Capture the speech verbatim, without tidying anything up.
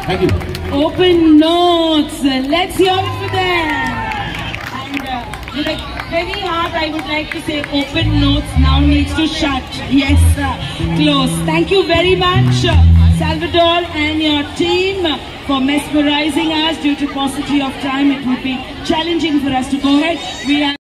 Thank you. Open notes. Let's hear it for them. And uh, with a heavy heart, I would like to say open notes now needs to shut. Yes, uh, close. Thank you very much, uh, Salvador and your team, uh, for mesmerizing us. Due to paucity of time, it would be challenging for us to go ahead. We are